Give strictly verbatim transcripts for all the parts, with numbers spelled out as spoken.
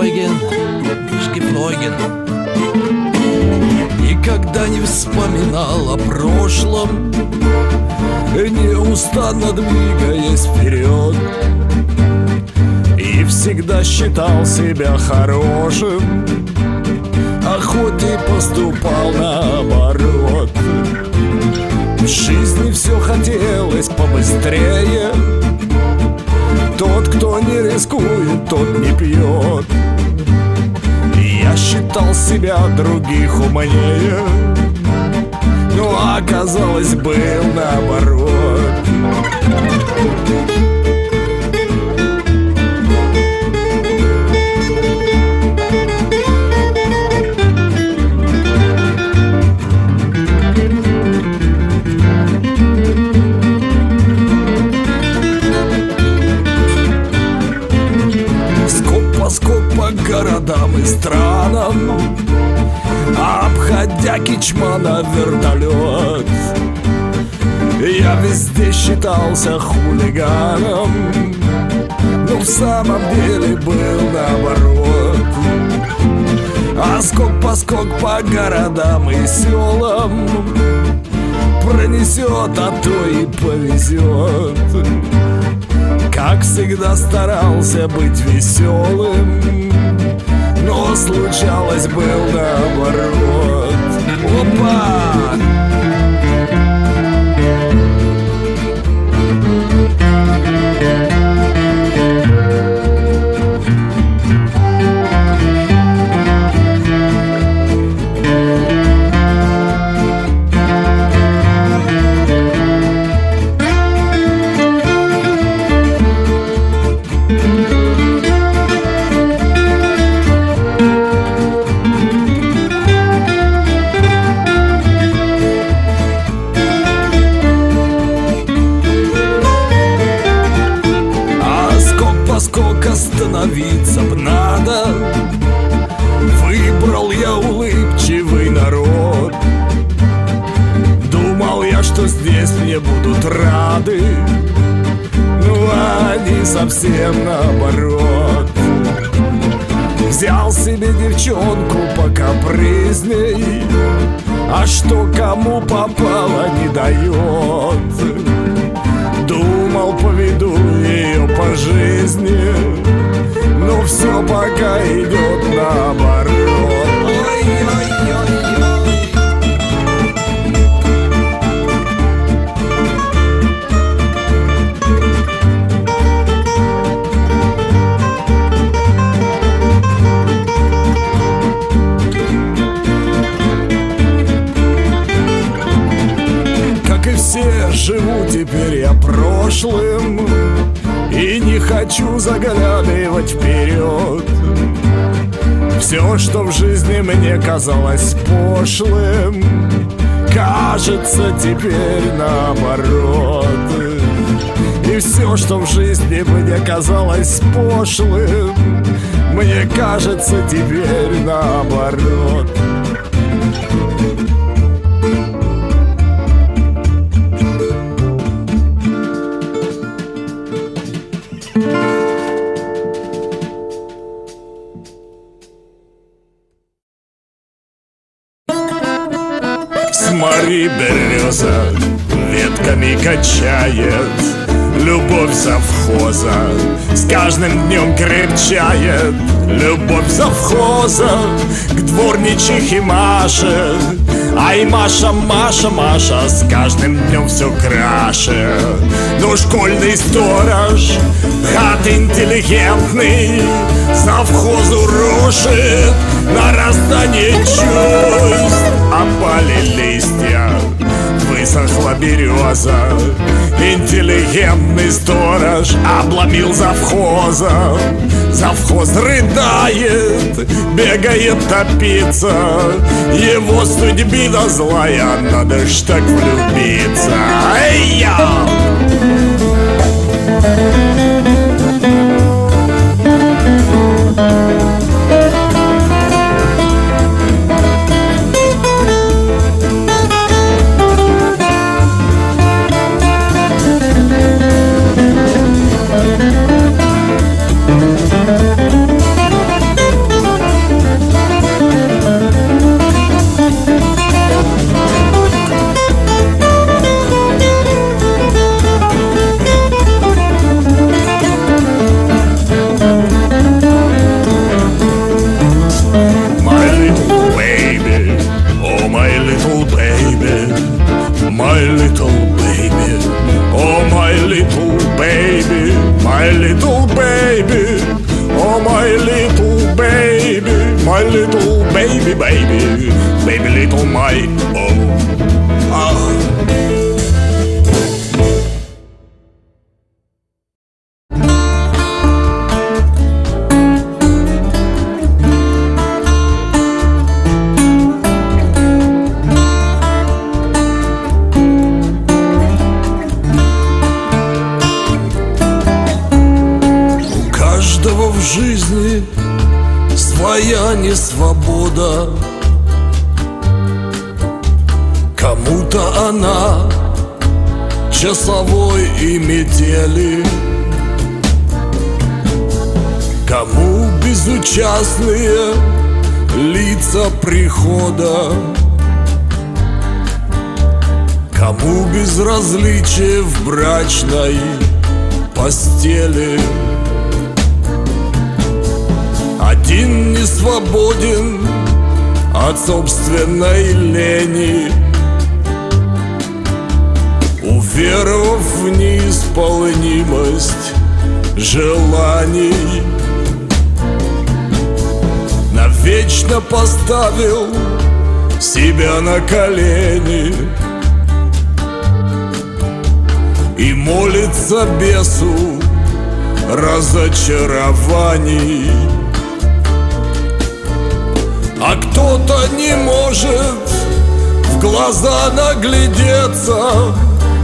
geflogen, ich geflogen. Никогда не вспоминал о прошлом, неустанно двигаясь вперед. И всегда считал себя хорошим, а хоть и поступал наоборот. В жизни все хотелось побыстрее. Тот, кто не рискует, тот не пьет. Я считал себя других умнее, но оказалось, был наоборот. Городам и странам, обходя Кичма на вертолет. Я везде считался хулиганом, но в самом деле был наоборот. А скок-поскок по городам и селам пронесет, а то и повезет. Как всегда старался быть веселым, но случалось, был наоборот. Опа! Остановиться б надо. Выбрал я улыбчивый народ. Думал я, что здесь мне будут рады, но они совсем наоборот. Взял себе девчонку покапризней, а что кому попало, не дает. Думал, поведу ее по жизни, но все пока идет наоборот. Ой-ой-ой-ой. Как и все, живу теперь я прошлым и не хочу заглядывать вперед. Все, что в жизни мне казалось пошлым, кажется теперь наоборот. И все, что в жизни мне казалось пошлым, мне кажется теперь наоборот. Смотри, береза ветками качает, любовь совхоза с каждым днем крепчает. Любовь совхоза к дворничихе Маше. Ай, Маша, Маша, Маша, с каждым днем все краше. Но школьный сторож, хат интеллигентный, совхозу рушит нарастание чувств. Опали листья, высохла береза, интеллигентный сторож обломил завхоза. Завхоз рыдает, бегает топиться, его судьбина злая, надо ж так влюбиться. Эй-я! little baby, my little baby, baby, baby little my oh. Ah. В жизни своя несвобода, кому-то она часовой и метели, кому безучастные лица прихода, кому безразличие в брачной постели. Один не свободен от собственной лени, уверовав в неисполнимость желаний, навечно поставил себя на колени и молится бесу разочарований. А кто-то не может в глаза наглядеться,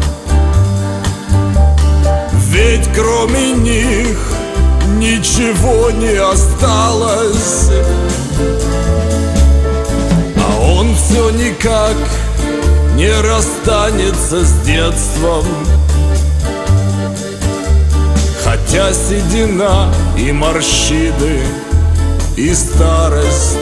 ведь кроме них ничего не осталось. А он все никак не расстанется с детством, хотя седина и морщины и старость.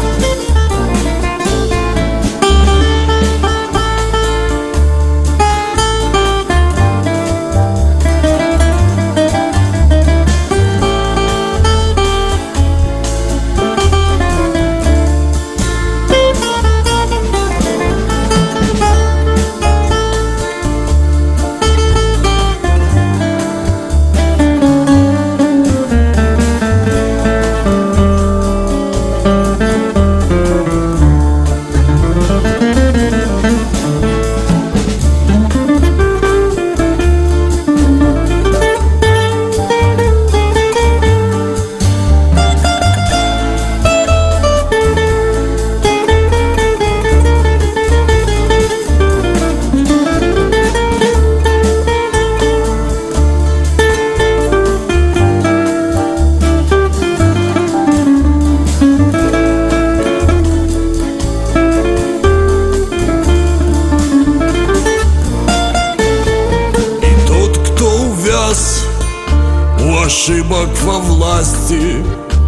Ошибок во власти,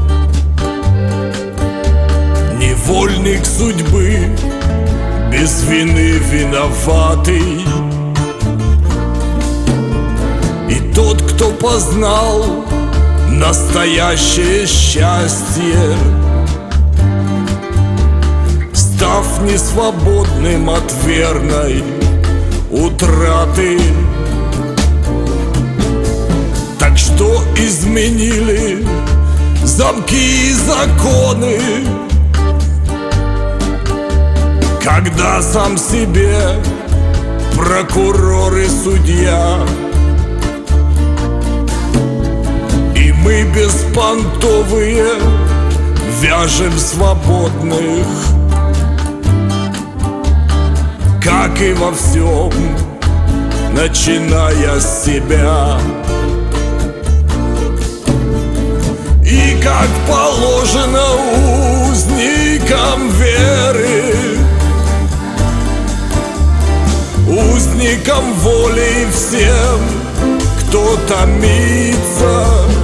невольник судьбы, без вины виноватый. И тот, кто познал настоящее счастье, став несвободным от верной утраты. Что изменили замки и законы, когда сам себе прокурор и судья, и мы беспонтовые вяжем свободных, как и во всем, начиная с себя. И как положено узникам веры, узникам воли всем, кто томится,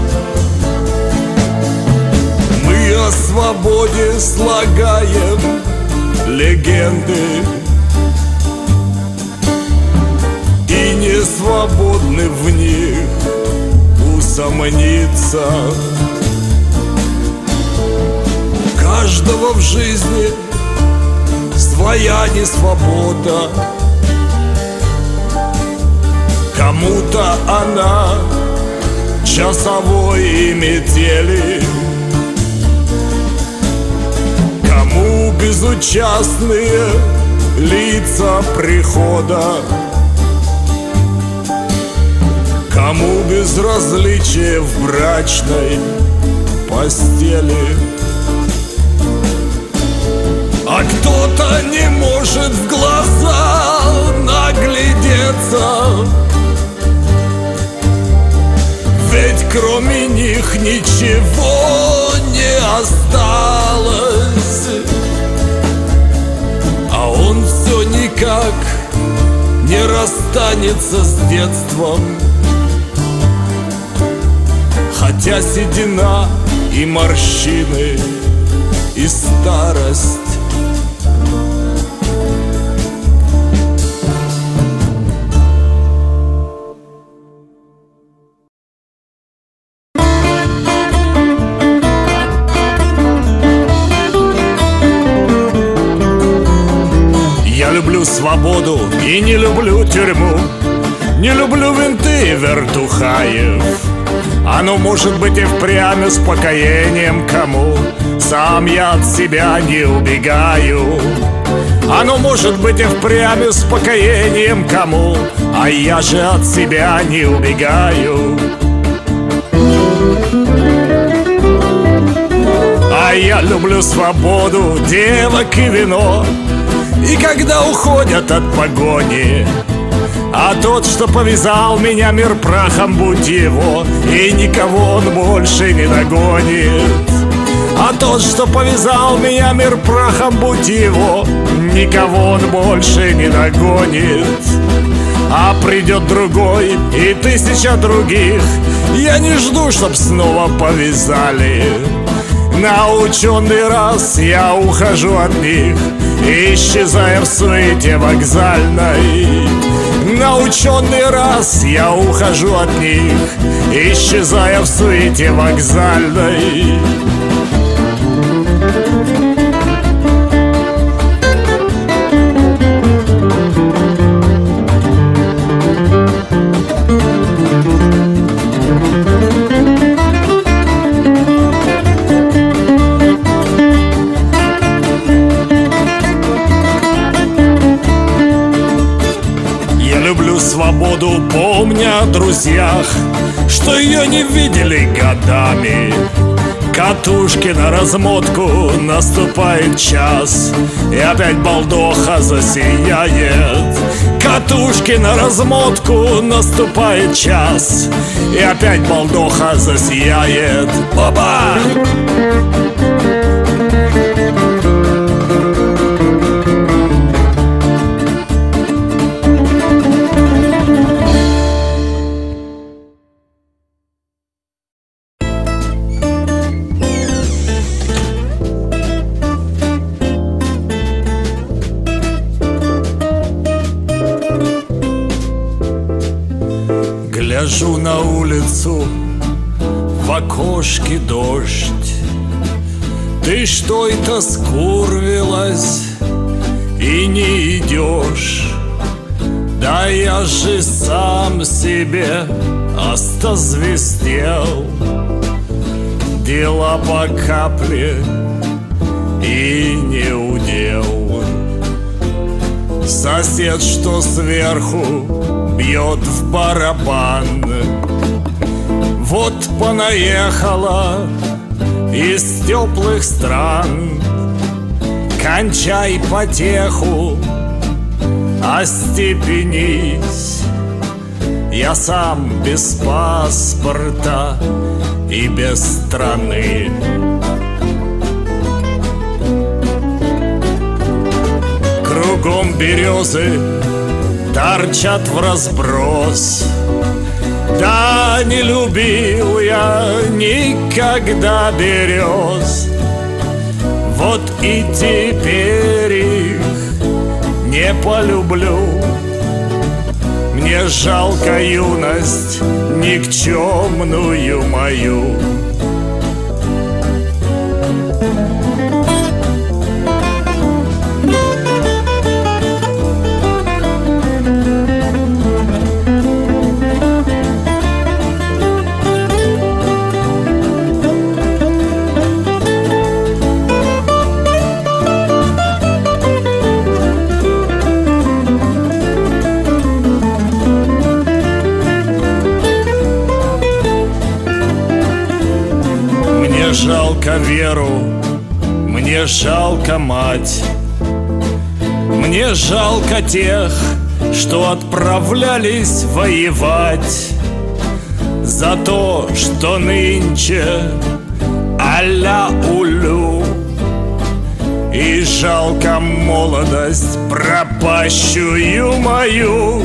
мы о свободе слагаем легенды и не свободны в них усомниться. У каждого в жизни своя несвобода, кому-то она часовой и метели, частные лица прихода. Кому безразличие в брачной постели, а кто-то не может в глаза наглядеться, ведь кроме них ничего не осталось. А он все никак не расстанется с детством, хотя седина и морщины и старость. Я люблю свободу и не люблю тюрьму, не люблю винты и вертухаев. Оно может быть и впрямь успокоением кому, сам я от себя не убегаю. Оно может быть и впрямь успокоением кому, а я же от себя не убегаю. А я люблю свободу, девок и вино, и когда уходят от погони, а тот, что повязал меня, мир прахом будь его, и никого он больше не догонит. А тот, что повязал меня, мир прахом будь его, никого он больше не догонит. А придет другой и тысяча других, я не жду, чтоб снова повязали. Наученный раз я ухожу от них, исчезая в суете вокзальной. Наученный раз я ухожу от них, исчезая в суете вокзальной. Свободу, помня о друзьях, что ее не видели годами. Катушки на размотку, наступает час, и опять балдоха засияет. Катушки на размотку, наступает час, и опять балдоха засияет. Оба! Гляжу на улицу, в окошке дождь. Ты что это скурвилась и не идешь? Да я же сам себе остозвездел. Дела по капле и не удел. Сосед, что сверху, бьет в барабан. Вот понаехала из теплых стран. Кончай потеху, остепенись. Я сам без паспорта и без страны. Кругом березы торчат в разброс. Да не любил я никогда берез. Вот и теперь их не полюблю. Мне жалко юность никчемную мою. жалко Веру, мне жалко мать, мне жалко тех, что отправлялись воевать, за то, что нынче а-ля улю. И жалко молодость пропащую мою.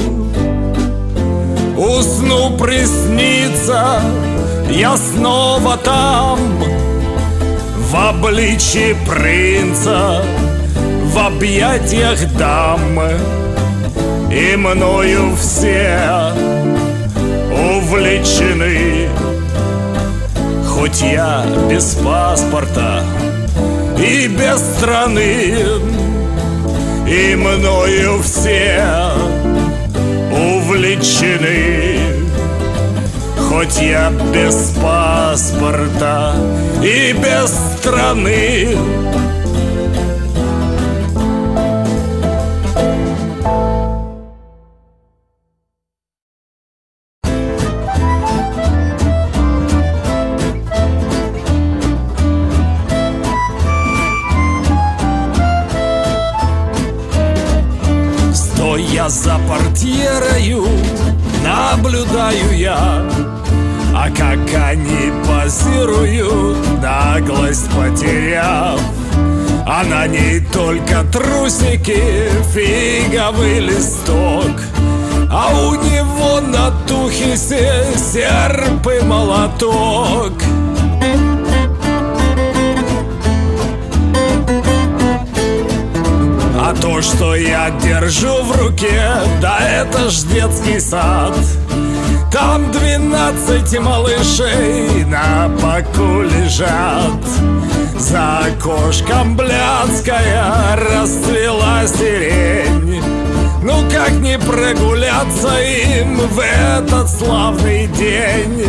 Усну, приснится, я снова там, в обличье принца, в объятиях дамы, и мною все увлечены. Хоть я без паспорта и без страны, и мною все увлечены. Хоть я без паспорта и без страны. Стоя за портьерою, наблюдаю я, а как они позируют, наглость потеряв. А на ней только трусики, фиговый листок, а у него на тухе серп и молоток. А то, что я держу в руке, да это ж детский сад. Там двенадцать малышей на боку лежат. За окошком блядская расцвела сирень. Ну как не прогуляться им в этот славный день?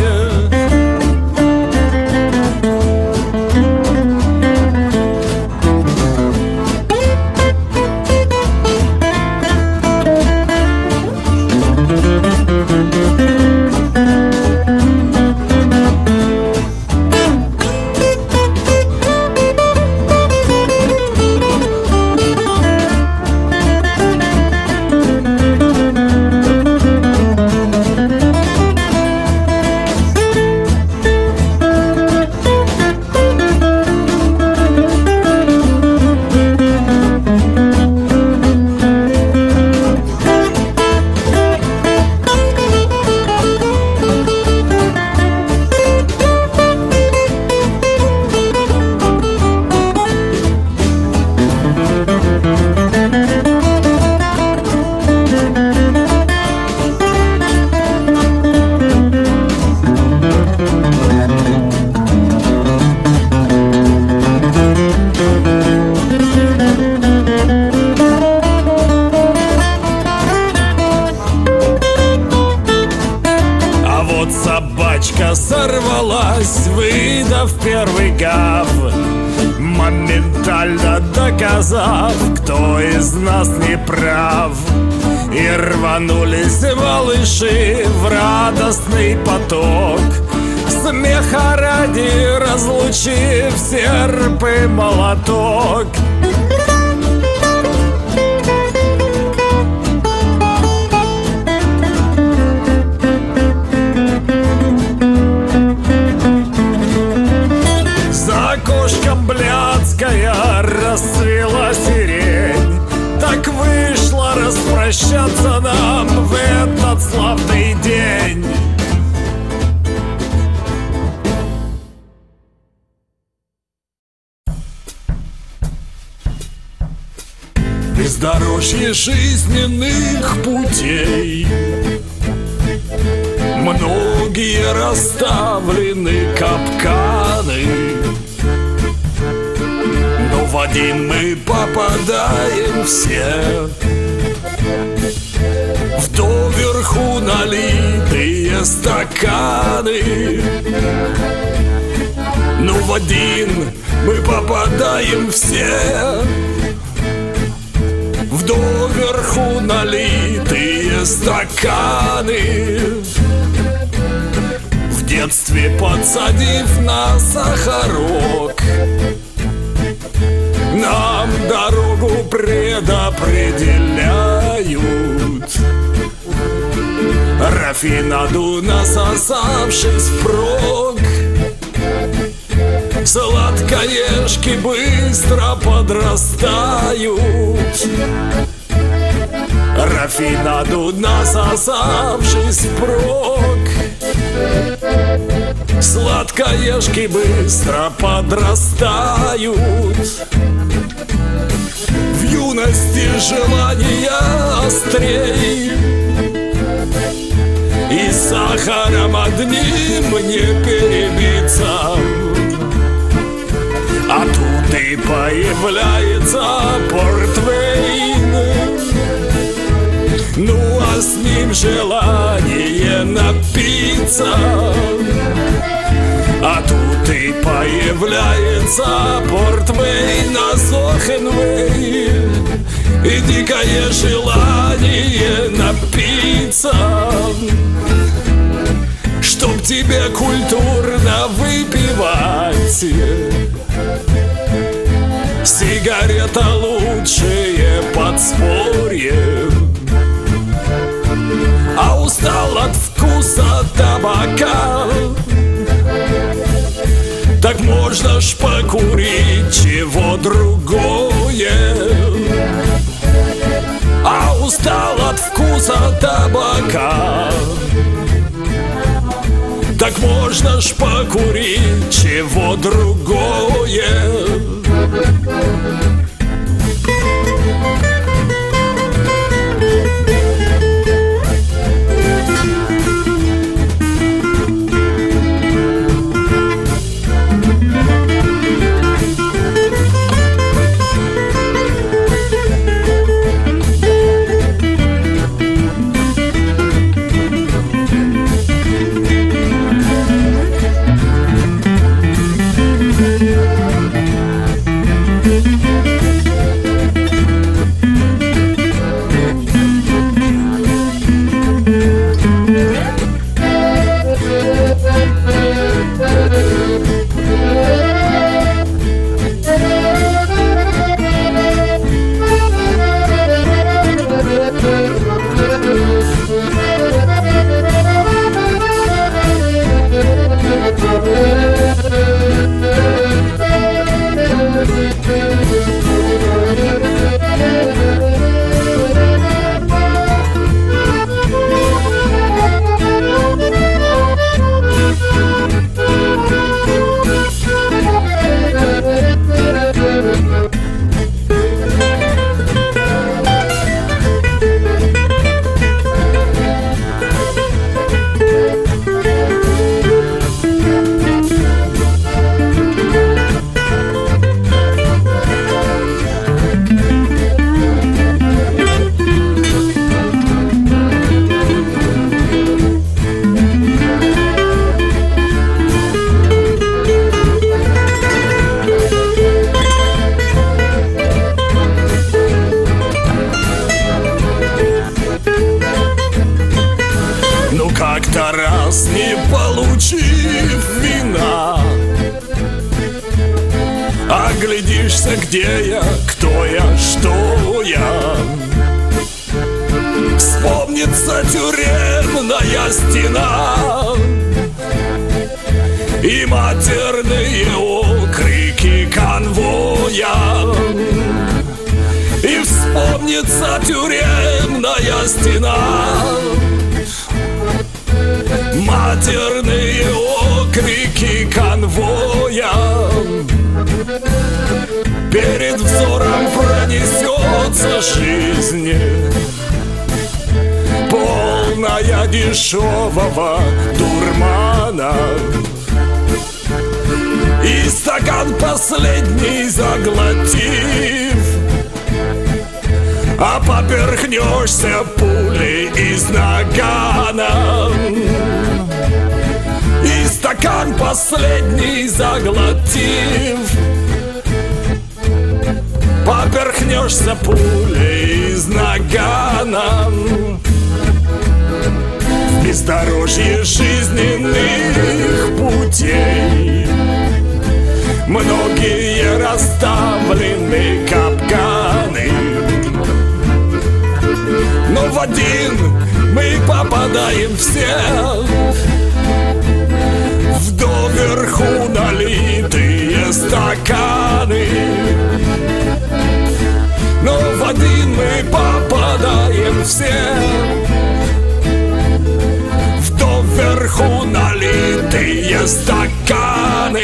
Собачка сорвалась, выдав первый гав, моментально доказав, кто из нас не прав. И рванулись малыши в радостный поток, смеха ради разлучив серп и молоток. За окошком блядская расцвела сирень. Так вышло распрощаться нам в этот славный день. Бездорожье жизненных путей, многие расставлены капканы, но в один мы попадаем все. В доверху налитые стаканы, но в один мы попадаем все. В доверху налитые стаканы, в детстве подсадив на сахарок, нам дорогу предопределяют. Рафинаду насосавшись впрок, сладкоежки быстро подрастают. Рафинаду насосавшись впрок, сладкоежки быстро подрастают. В юности желания острей, и сахаром одним не перебиться. А тут и появляется портвейн, ну а с ним желание напиться. А тут и появляется портвейн, азохенвейн, и дикое желание напиться. Чтоб тебе культурно выпивать, сигарета лучшее подспорье. А устал от вкуса табака, так можно ж покурить чего другое. А устал от вкуса табака, так можно ж покурить чего другое. Как-то раз, не получив вина, оглядишься, где я, кто я, что я. Вспомнится тюремная стена и матерные окрики конвоя. И вспомнится тюремная стена, матерные окрики конвоя. Перед взором пронесется жизнь, полная дешевого дурмана. И стакан последний заглотив, а поперхнешься пулей из нагана. И стакан последний заглотив, поперхнешься пулей из нагана. В бездорожье жизненных путей. Многие расставлены капканы, но в один мы попадаем все, в доверху налитые стаканы. Но в один мы попадаем все, в доверху налитые стаканы.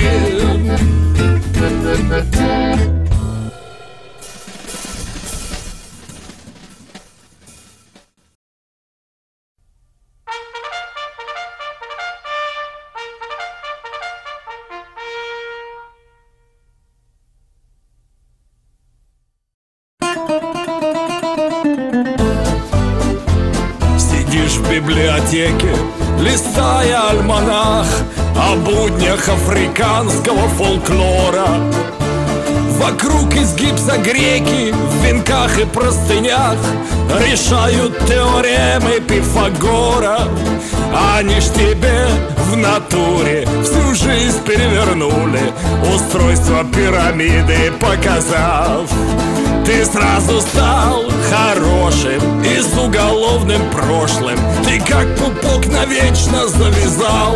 Сидишь в библиотеке, листая альманах о буднях африканского фольклора. Вокруг из гипса греки в венках и простынях решают теоремы Пифагора. Они ж тебе в натуре всю жизнь перевернули, устройство пирамиды показав. Ты сразу стал хорошим и с уголовным прошлым, ты как пупок навечно завязал.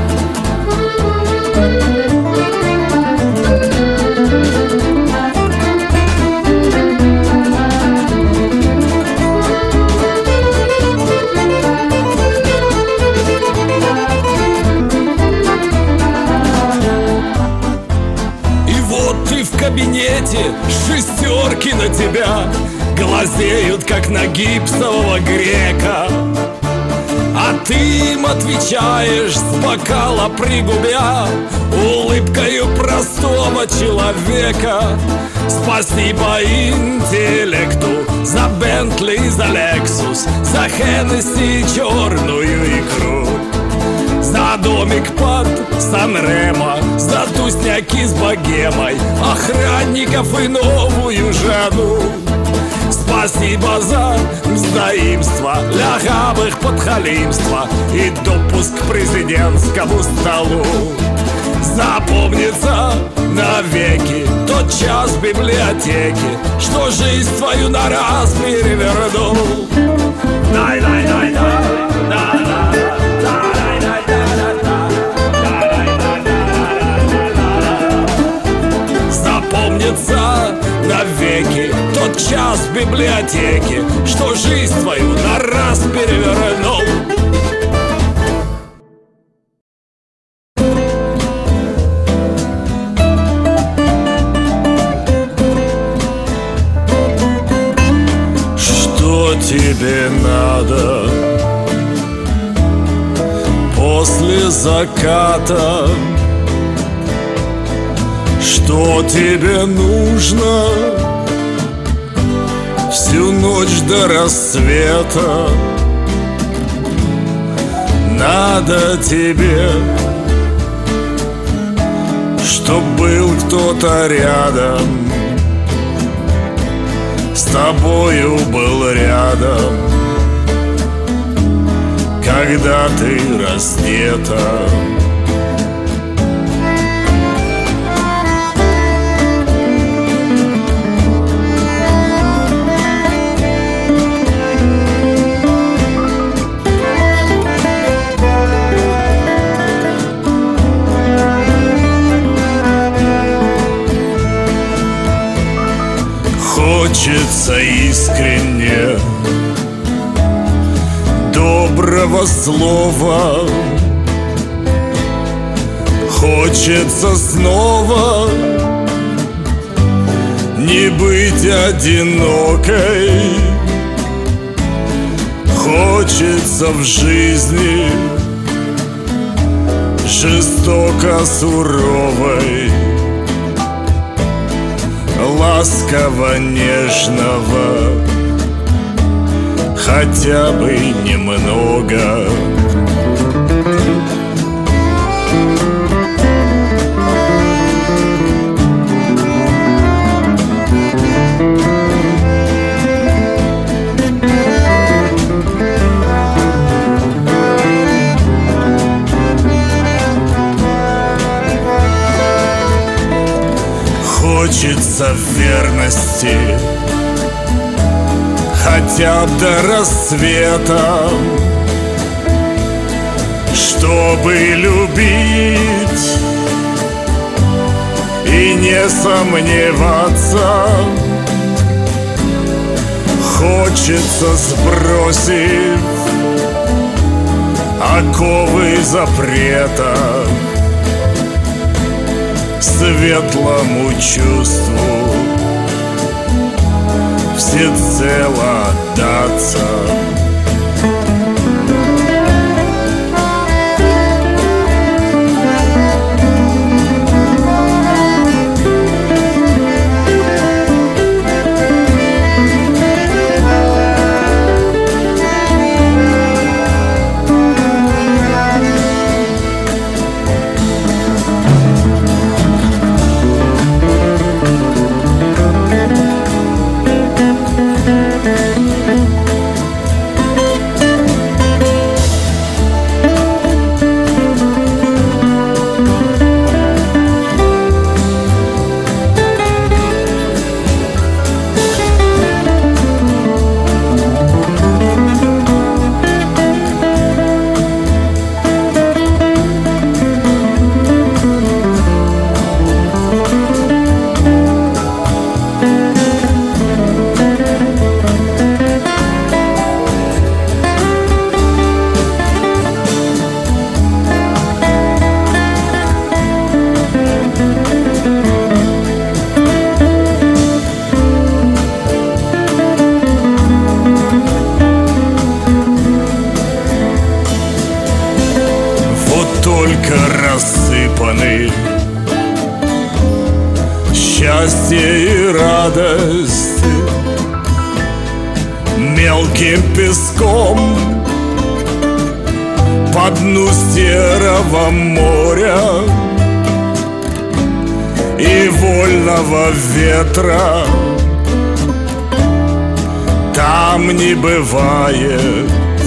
В кабинете шестерки на тебя глазеют, как на гипсового грека, а ты им отвечаешь с бокала пригубя улыбкою простого человека. Спасибо интеллекту за Бентли, за Лексус, за Хеннесси и черную икру, за домик под Сан-Ремо, за тусняки с богемой, охранников и новую жену. Спасибо за взаимство, лягавых подхалимства и допуск к президентскому столу. Запомнится навеки тот час в библиотеке, что жизнь твою на раз перевернул. Запомнится навеки тот час в библиотеке, что жизнь твою на раз перевернул. Что тебе надо после заката? Что тебе нужно всю ночь до рассвета? Надо тебе, чтоб был кто-то рядом, с тобою был рядом, когда ты раздета. Хочется искренне доброго слова, хочется снова не быть одинокой, хочется в жизни жестоко суровой, ласково нежного, хотя бы немного. хочется верности, хотя бы до рассвета, чтобы любить и не сомневаться. Хочется сбросить оковы запрета, светлому чувству всецело отдаться. Только рассыпаны счастье и радость мелким песком по дну серого моря и вольного ветра там не бывает.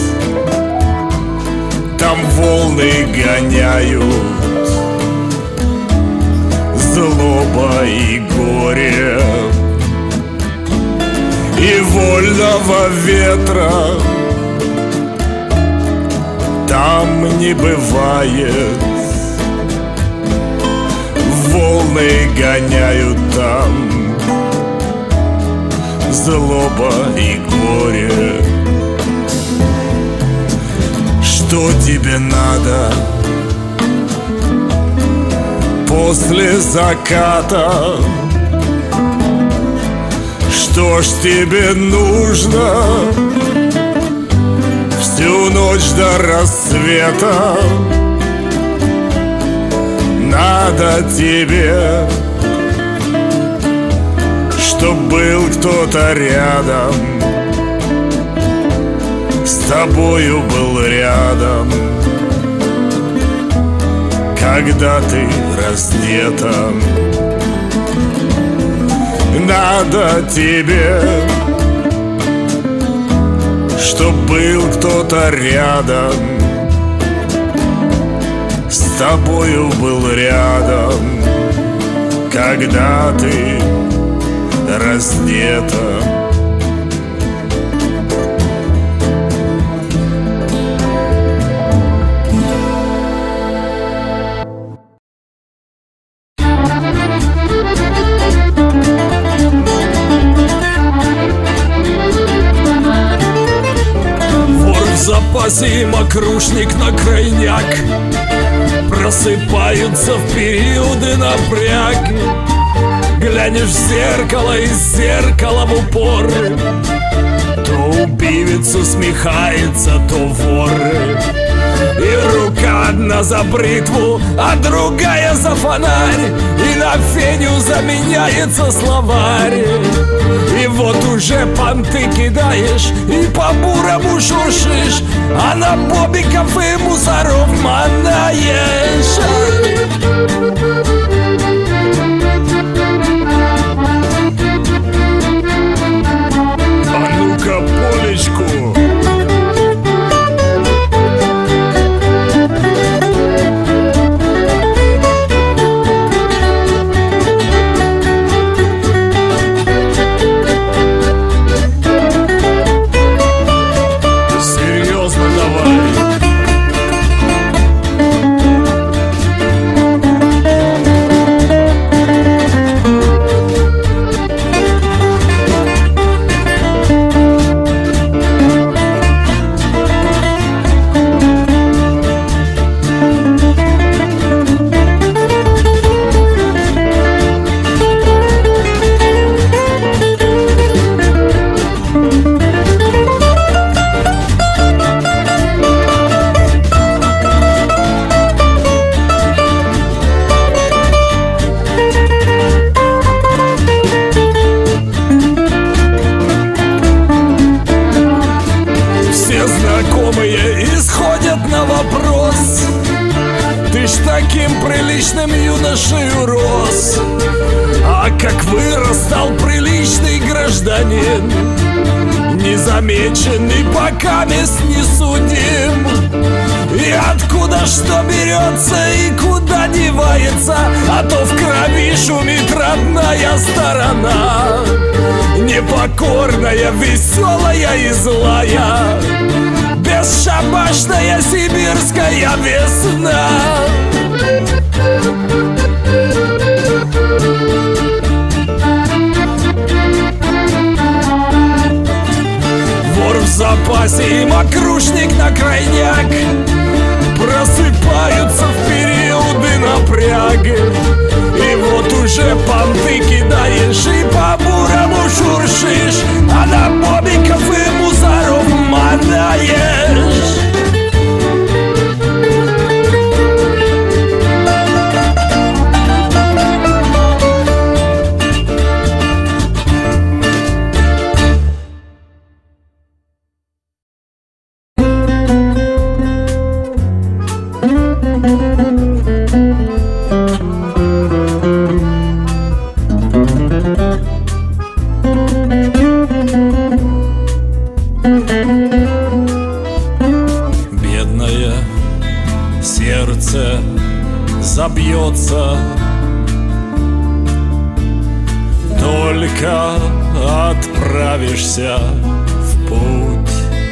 Там волны гоняют злоба и горе, и вольного ветра там не бывает. Волны гоняют там злоба и горе. Что тебе надо после заката? Что ж тебе нужно всю ночь до рассвета? Надо тебе, чтоб был кто-то рядом, с тобою был рядом, когда ты раздета. Надо тебе, чтоб был кто-то рядом, с тобою был рядом, когда ты раздета. И мокрушник на крайняк просыпаются в периоды напряги. Глянешь в зеркало, из зеркала в упор, то убивец усмехается, то вор. И рука одна за бритву, а другая за фонарь, и на феню заменяется словарь. И вот уже понты кидаешь и по бурому шуршишь, а на бобиков и мусоров манаешь. А ну-ка, полечку. стал приличный гражданин, незамеченный, пока мест не судим. И откуда что берется и куда девается, а то в крови шумит родная сторона, непокорная, веселая и злая, бесшабашная сибирская весна. Вор в запасе и мокрушник на крайняк просыпаются в периоды напряги. И вот уже понты кидаешь и по-бурому шуршишь, а на бобиков и мусоров мотаешь. Бедное сердце забьется, только отправишься в путь.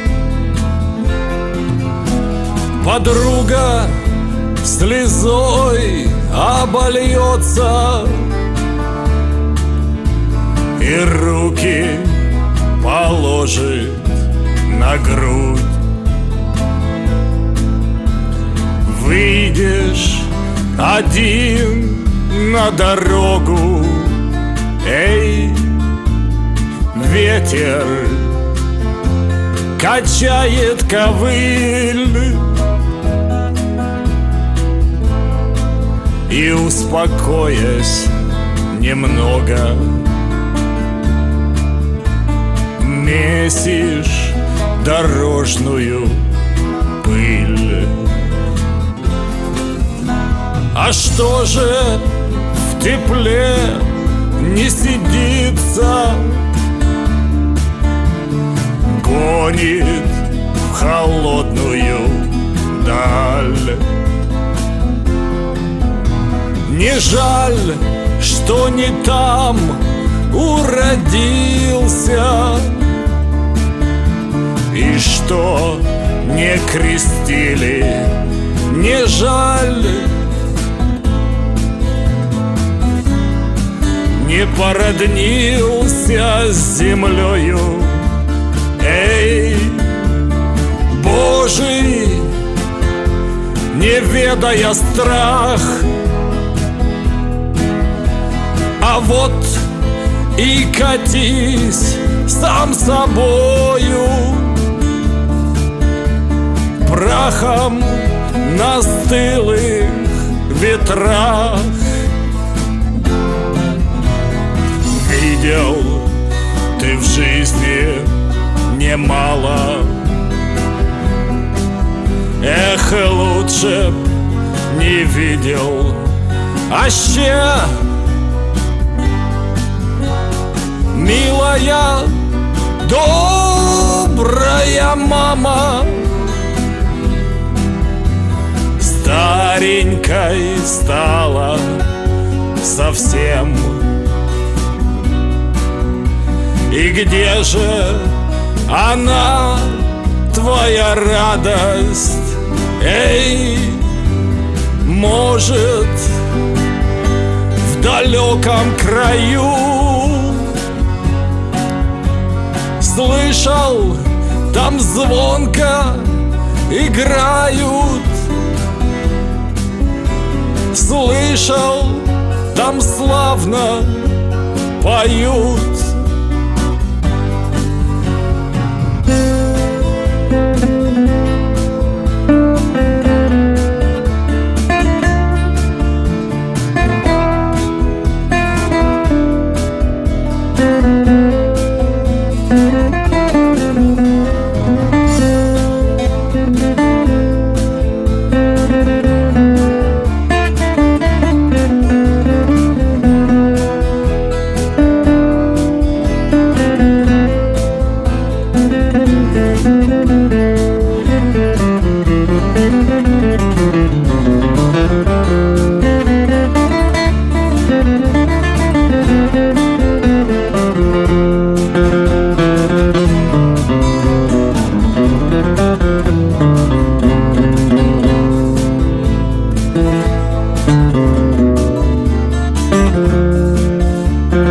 Подруга слезой обольется и руки положит на грудь. Выйдешь один на дорогу, эй, ветер качает ковыль, и, успокоясь немного, месишь дорожную пыль. А что же в тепле не сидится? Гонит в холодную даль. Не жаль, что не там уродился, и что не крестили, не жаль. Не породнился с землею, эй, Божий, не ведая страх. А вот и катись сам собою, прахом на стылых ветрах. Видел ты в жизни немало, эх, лучше б не видел. Аще, милая, добрая мама, старенькой стала совсем. И где же она, твоя радость? Эй, может, в далеком краю? Слышал, там звонко играют. Слышал, там славно поют.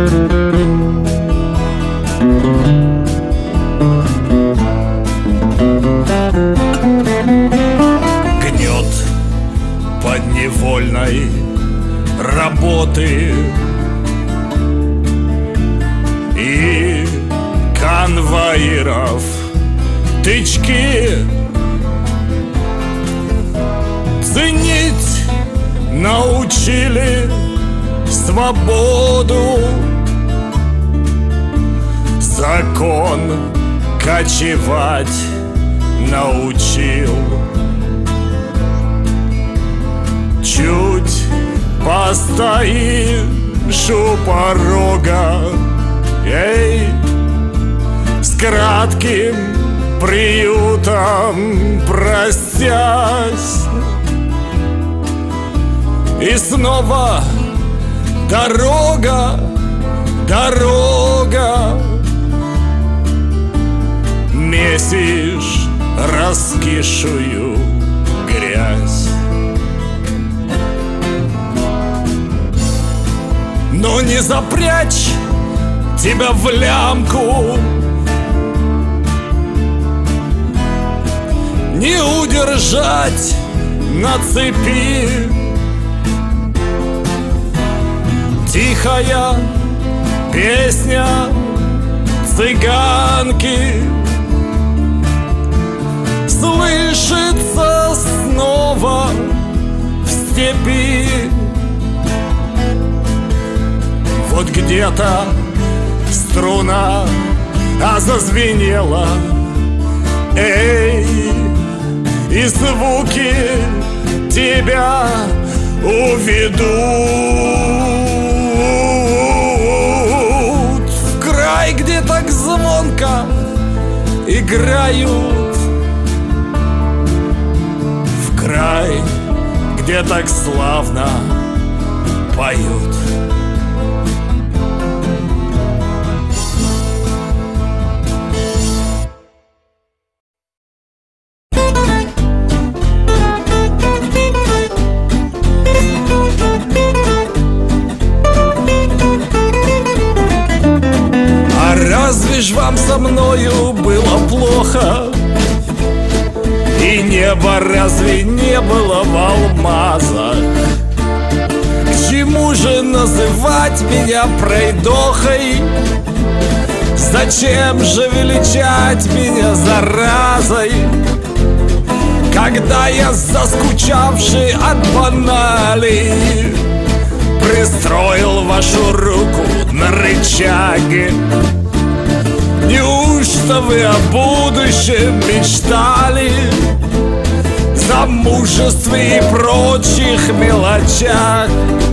Гнет подневольной работы и конвоиров тычки. Ценить научили свободу, закон кочевать научил. Чуть постоишь у порога, эй, с кратким приютом простясь, и снова дорога, дорога. Месишь раскисшую грязь. Но не запрячь тебя в лямку, не удержать на цепи. Тихая песня цыганки слышится снова в степи. Вот где-то струна, а зазвенела, эй, и звуки тебя уведут в край, где так звонко играют, в край, где так славно поют. Разве ж вам со мною было плохо? И небо разве не было в алмазах? К чему же называть меня пройдохой? Зачем же величать меня заразой? Когда я, заскучавший от банали, пристроил вашу руку на рычаге. Неужто вы о будущем мечтали, замужестве и прочих мелочах?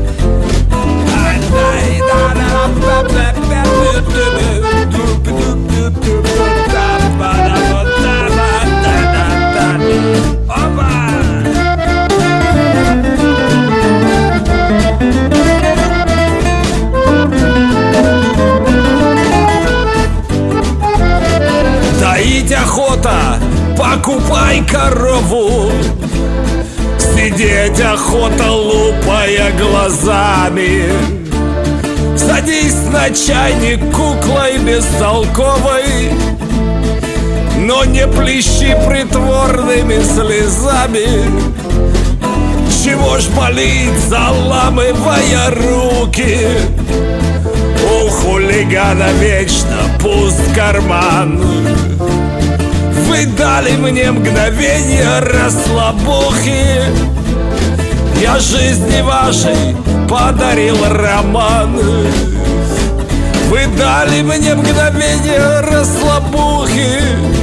Доить охота, покупай корову. Сидеть охота, лупая глазами. Садись на чайник куклой бестолковой, но не плещи притворными слезами. Чего ж болеть, заламывая руки? У хулигана вечно пуст карман. Вы дали мне мгновение расслабухи, я жизни вашей подарил роман. Вы дали мне мгновение расслабухи,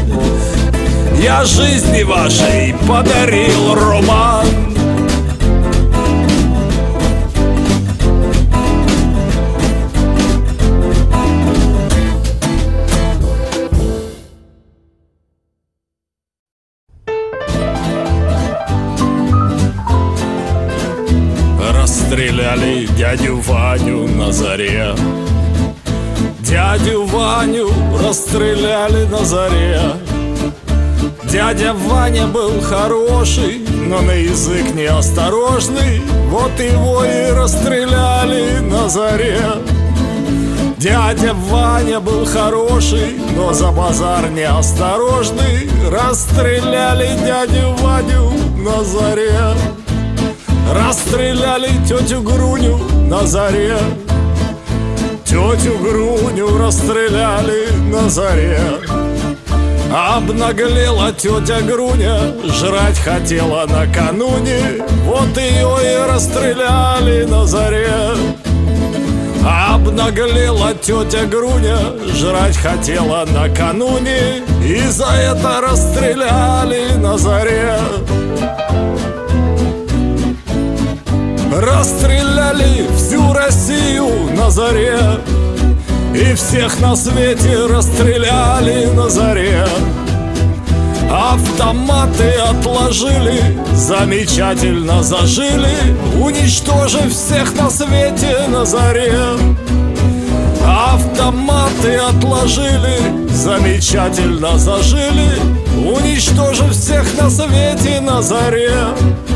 я жизни вашей подарил роман. Расстреляли дядю Ваню на заре. Дядю Ваню расстреляли на заре. Дядя Ваня был хороший, но на язык неосторожный. Вот его и расстреляли на заре. Дядя Ваня был хороший, но за базар неосторожный. Расстреляли дядю Ваню на заре. Расстреляли тетю Груню на заре. Тетю Груню расстреляли на заре. Обнаглела тетя Груня, жрать хотела накануне. Вот ее и расстреляли на заре. Обнаглела тетя Груня, жрать хотела накануне. И за это расстреляли на заре. Расстреляли всю Россию на заре. И всех на свете расстреляли на заре. Автоматы отложили, замечательно зажили, уничтожив всех на свете на заре. Автоматы отложили, замечательно зажили, уничтожив всех на свете на заре.